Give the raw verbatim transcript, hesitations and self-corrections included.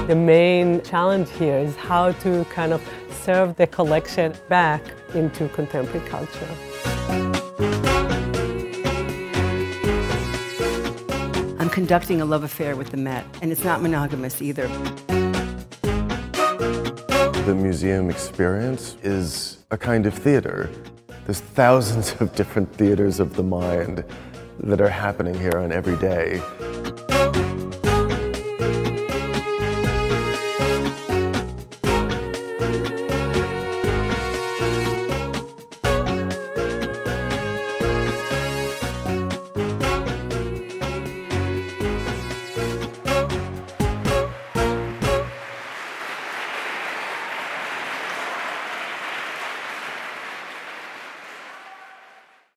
The main challenge here is how to kind of serve the collection back into contemporary culture. I'm conducting a love affair with the Met, and it's not monogamous either. The museum experience is a kind of theater. There's thousands of different theaters of the mind that are happening here on every day.